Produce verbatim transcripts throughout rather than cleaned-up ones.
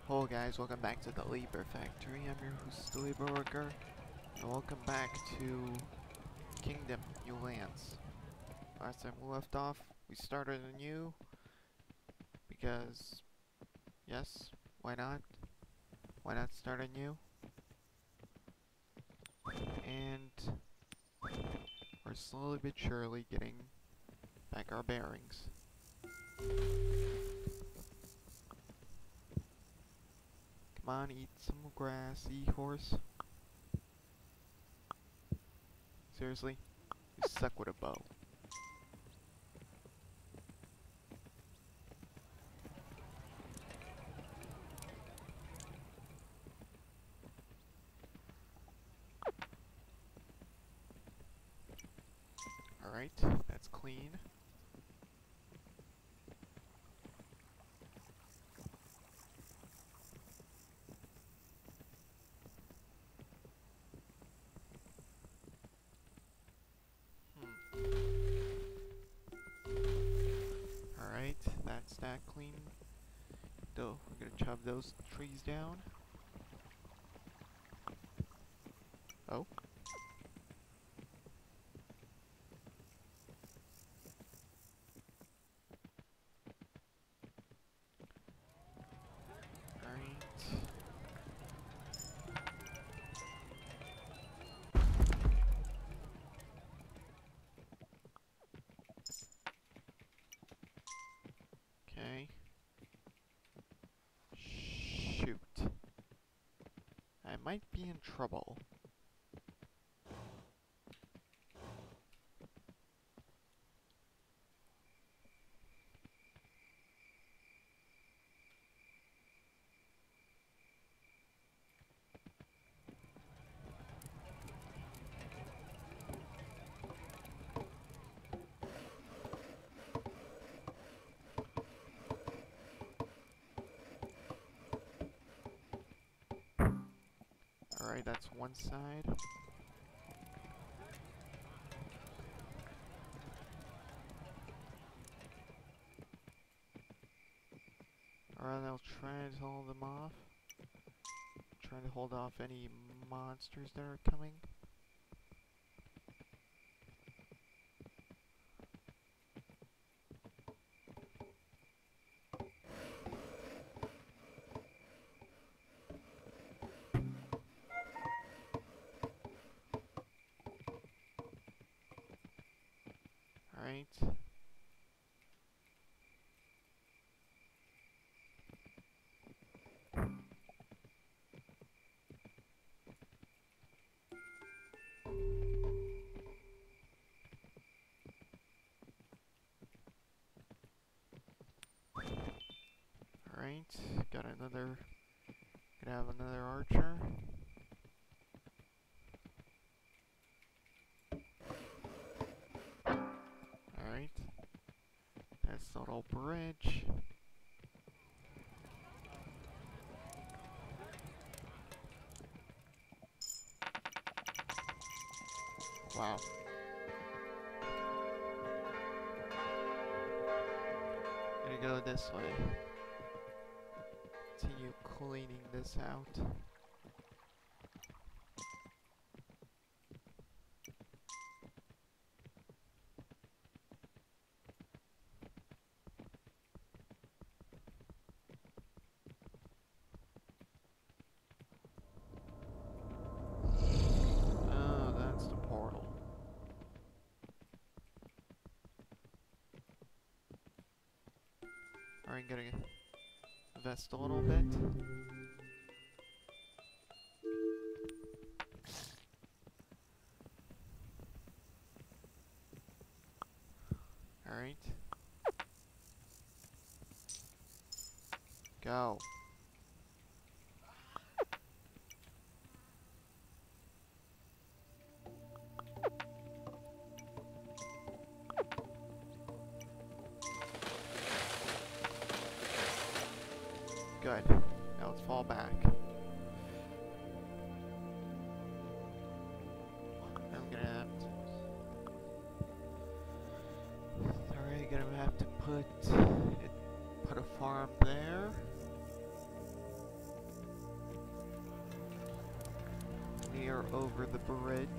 Hello guys, welcome back to the Labor Factory. I'm your host, the Labor Worker, and welcome back to Kingdom, New Lands. Last time we left off, we started anew, because, yes, why not? Why not start anew? And we're slowly but surely getting back our bearings. Come on, eat some grass, E-horse. Seriously? You suck with a bow. Alright, that's clean. Alright, that's that clean. Though, we're gonna chop those trees down. Oh. Alright. Okay. Shoot. I might be in trouble. Alright, that's one side. Alright, I'll try to hold them off. Trying to hold off any monsters that are coming. Alright. Alright, got another, gonna have another archer. Alright, that's the little bridge. Wow. Gonna go this way. Continue cleaning this out. Oh, that's the portal. Alright, gotta invest a little bit. Alright. Go. Good. Now let's fall back. I'm gonna have to... Alright, gonna have to put it, put a farm there. water over the bridge.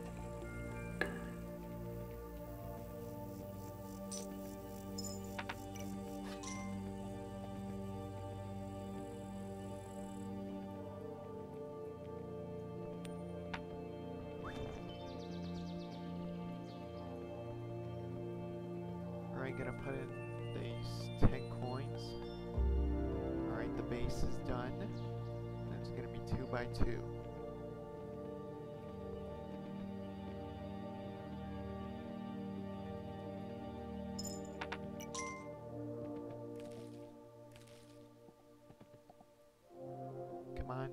Alright, gonna put in these ten coins. Alright, the base is done. It's gonna be two by two. Come on.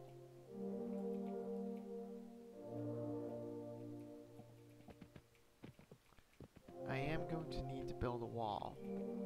I am going to need to build a wall.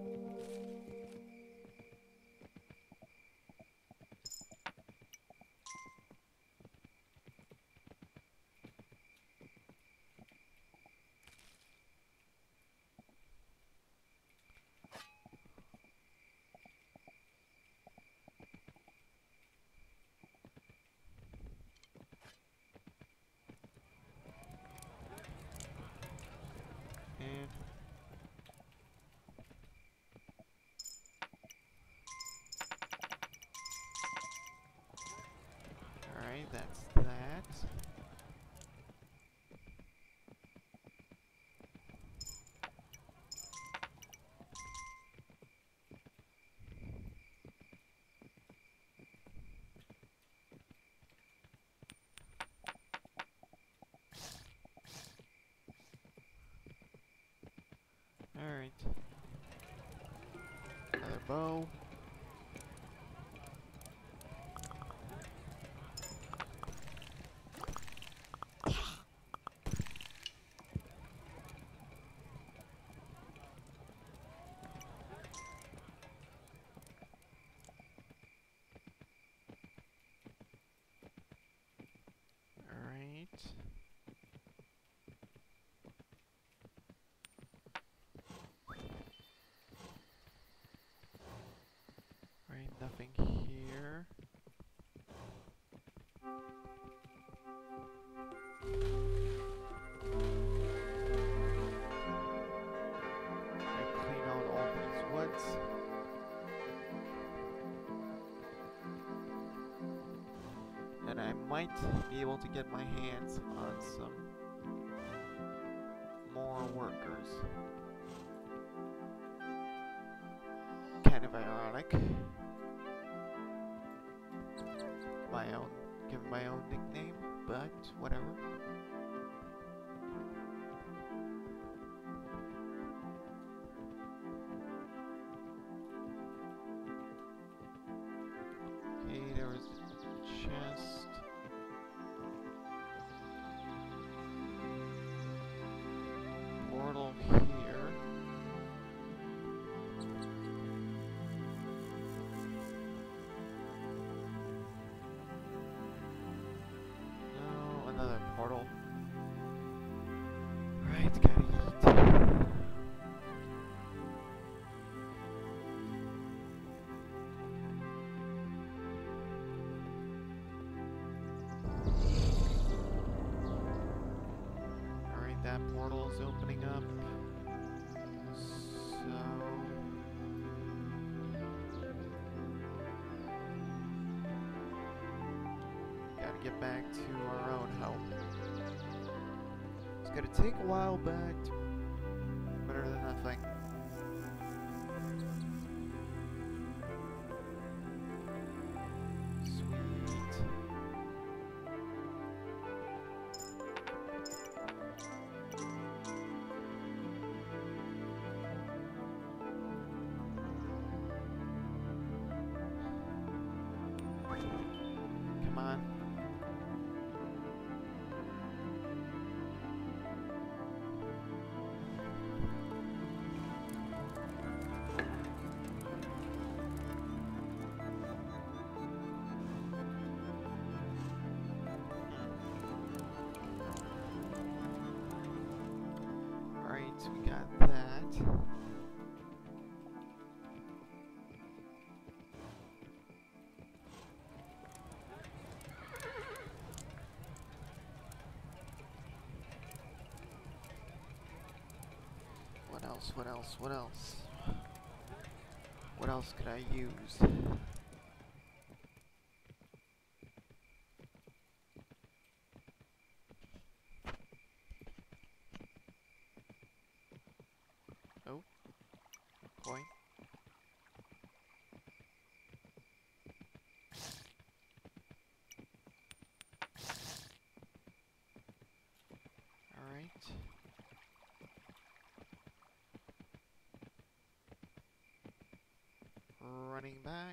And alright, that's that. Alright. Another bow. Alright. Right, nothing here. I clean out all these woods. And I might be able to get my hands on some more workers. Kind of ironic. My own, give my own nickname, but whatever. Okay, there was a chest. Portal here. No, another portal. Right, gotta eat. Alright, that portal is opening up. So gotta get back to our own home. It's gonna take a while, but better than nothing. Sweet. Come on. Alright, we got that. else? What else? What else? What else could I use? Oh, coin. All right. Running back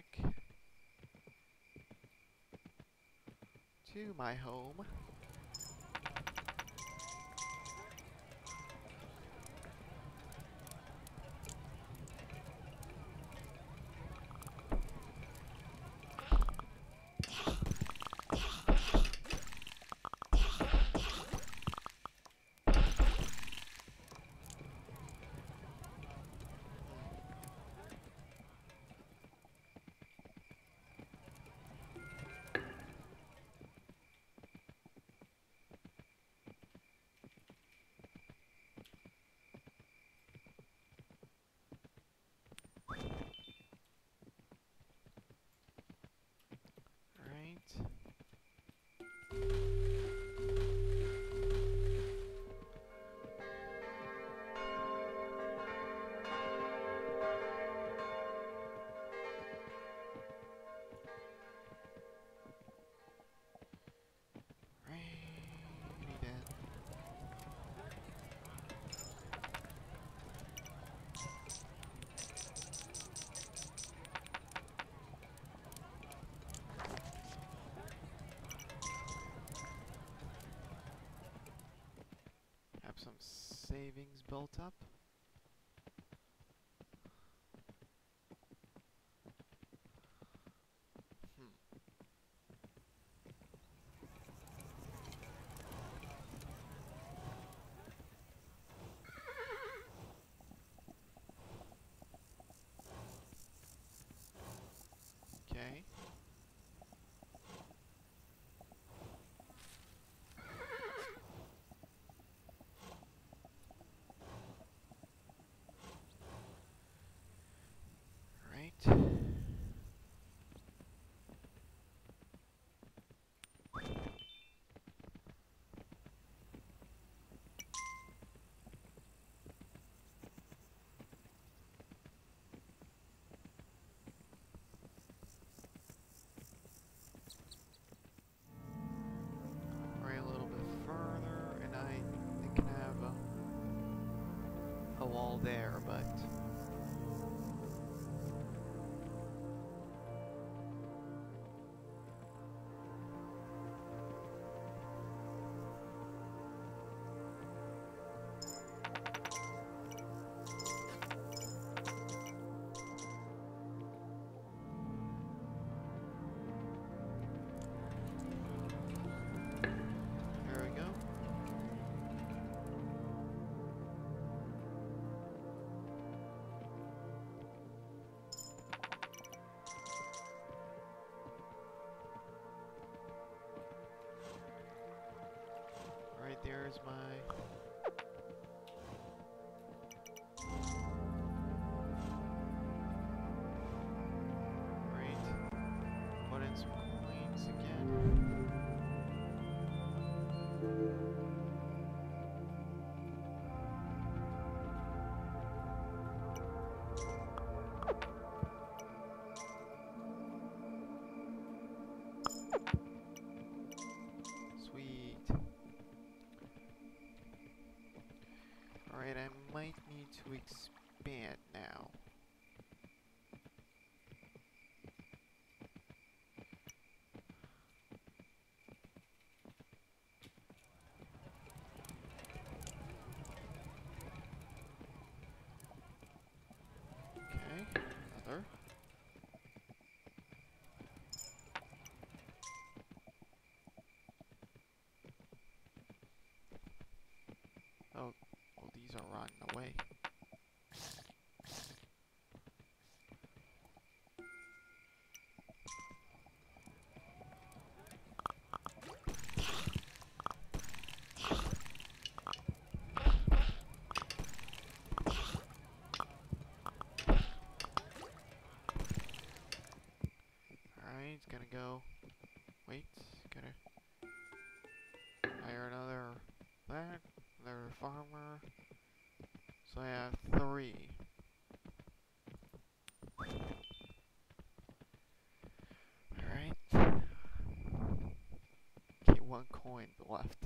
to my home. Have some savings built up. Hmm. Okay. Right. Right, a little bit further, and I think I can have a, a wall there, but there we go. Right there is my right. Put in some coins again. Sweet. Alright, I might need to expand now. Okay, another. Oh, well, these are rotting away. mine's gonna go. Wait, gotta hire another that, another farmer. So I have three. Alright. Okay, one coin left.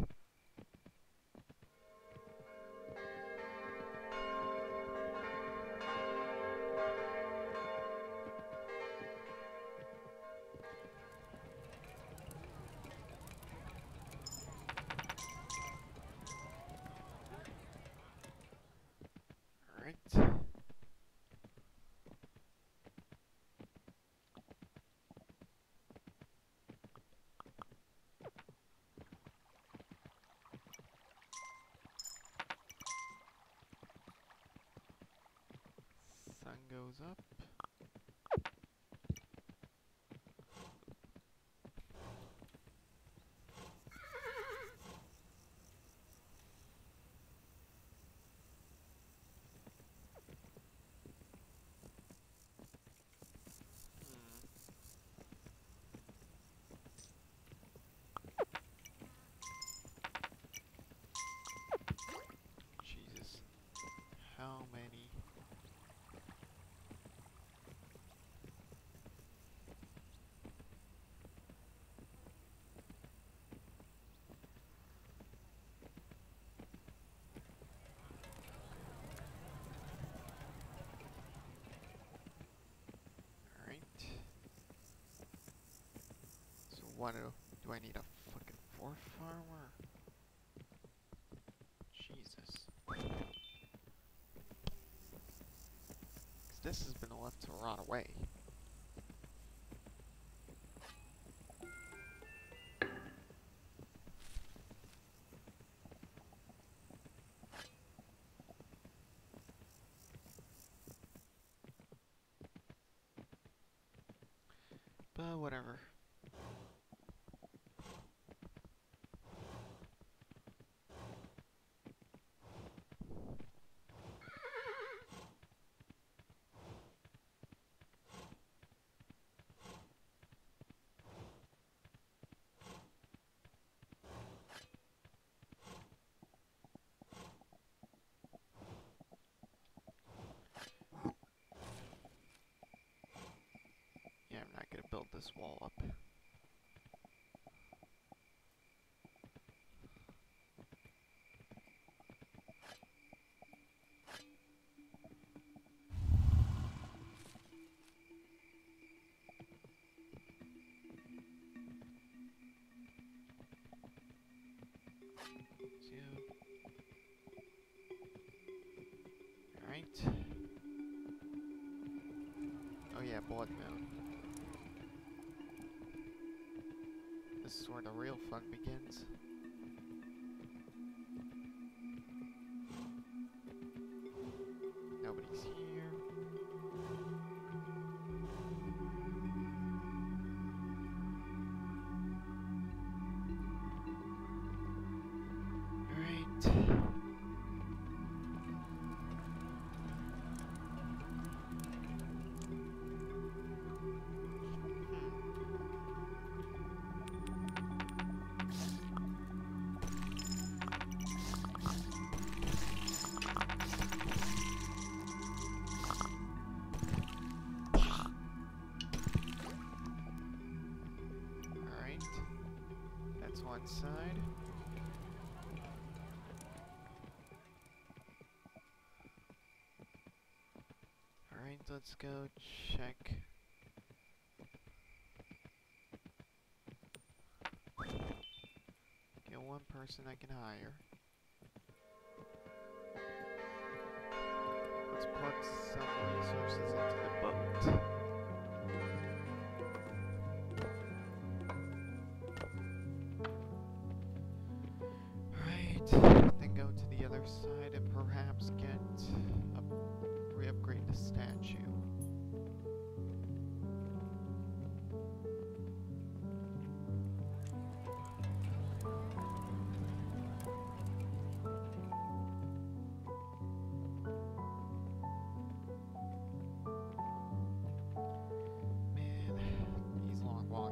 Alright. Sun goes up. Jesus. How many? Alright. So what do, do I need a fucking fourth farmer? Jesus. 'Cause this has been left to rot away. But whatever. Yeah, I'm not gonna build this wall up. Alright. Oh yeah, Blood Moon. This is where the real fun begins. Nobody's here. Alright. One side. Alright, let's go check. Get one person I can hire. Let's plug some resources into the boat. Then go to the other side and perhaps get a re-upgrade the statue. Man, these long walks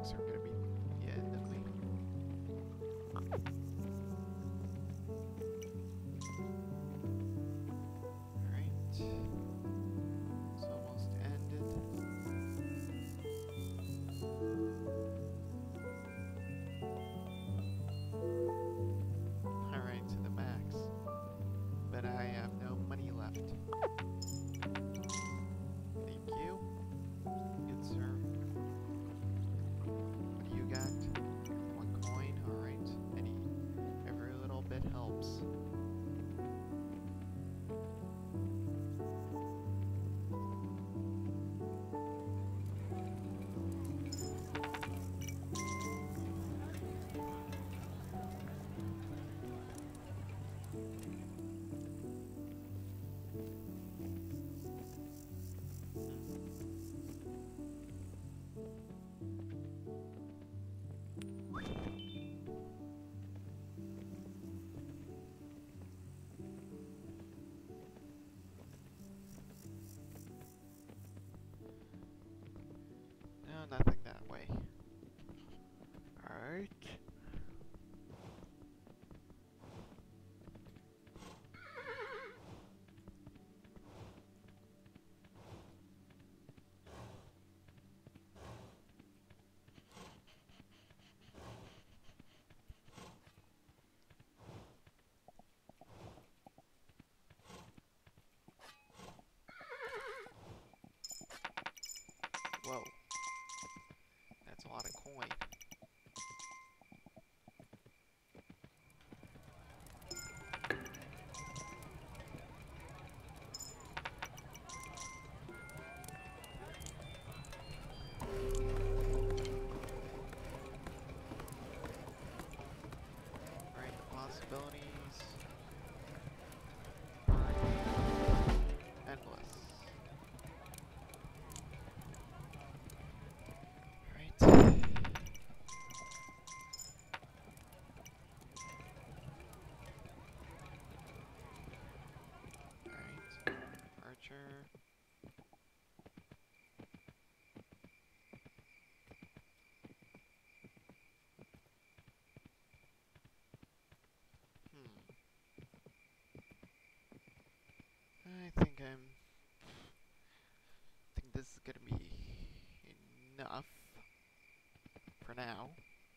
way. Alright, the possibilities are endless. Alright. Alright. Archer. Hmm. I think I'm... I think this is gonna be enough for now.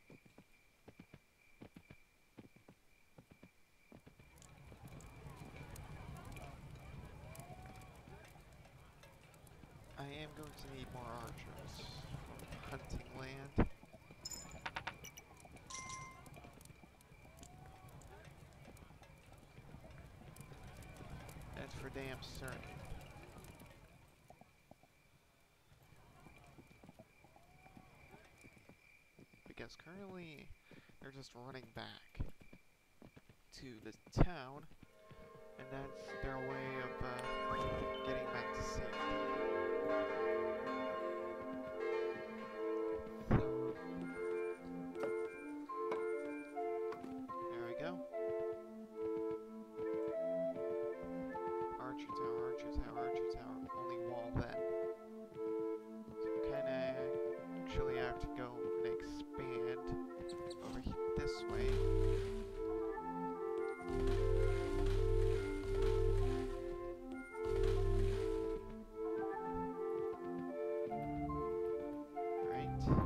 I am going to need more archers from hunting land. That's for damn certain. Because currently they're just running back to the town, and that's their way of uh, getting back to safety. There we go. Archer tower, archer tower, archer tower. Only wall then. So we kinda actually have to go and expand over he this way. Right.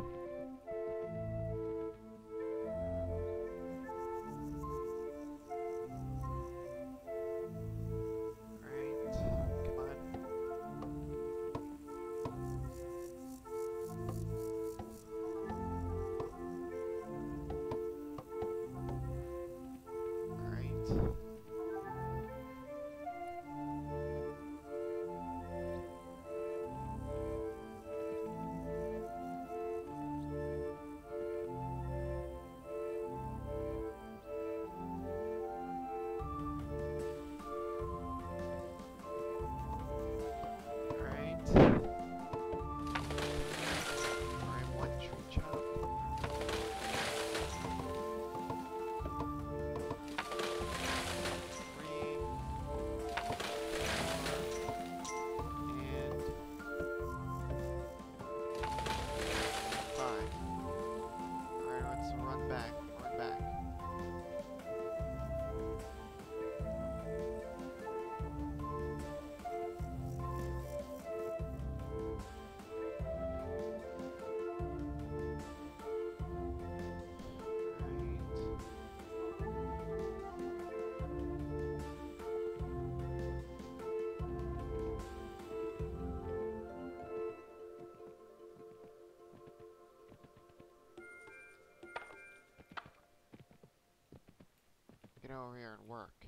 Get over here and work.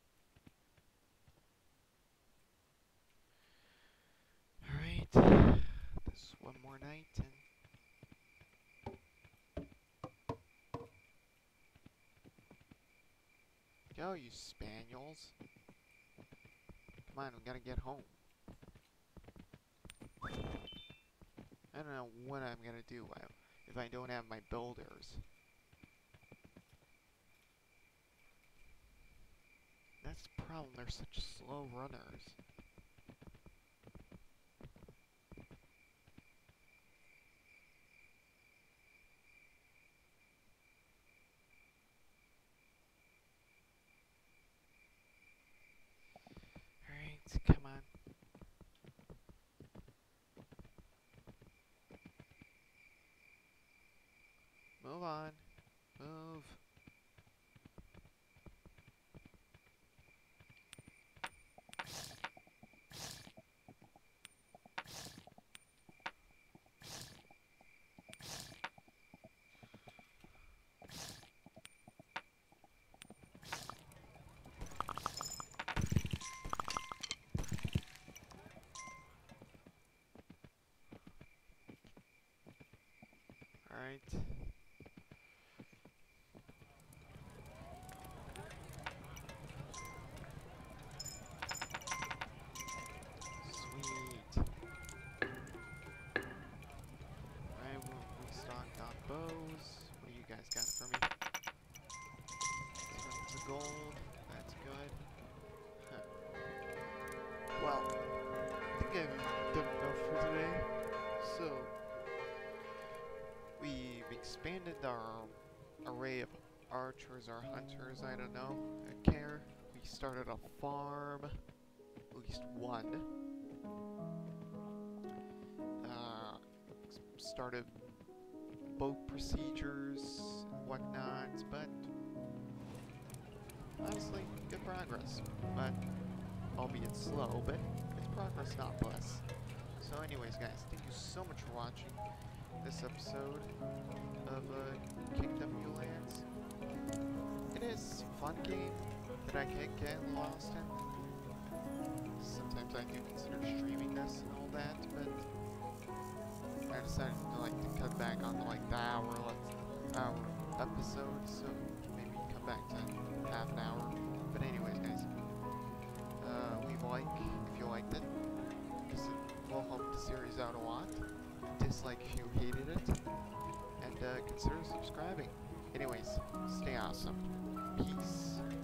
Alright. This one more night and go, you spaniels. Come on, we gotta get home. I don't know what I'm gonna do if I don't have my builders. That's the problem, they're such slow runners. Alright, come on. Move on. Move. Alright. Sweet. I will restock on bows. What do you guys got for me? Tons of gold. That's good. Huh. Well, I think I've done enough for today. So, we've expanded our array of archers or hunters, I don't know, I care. We started a farm, at least one. Uh, started boat procedures and whatnot, but honestly, good progress. But, albeit slow, but it's progress nonetheless. So anyways, guys, thank you so much for watching this episode of uh, Kingdom New Lands. It is a fun game that I can get lost in. Sometimes I do consider streaming this and all that, but I decided to like to cut back on the, like the hour, like, hour episodes, so maybe come back to half an hour. But anyways, guys, uh, leave a like if you liked it, because it will help the series out a lot. Dislike if you hated it, and uh, consider subscribing. Anyways, stay awesome. Peace.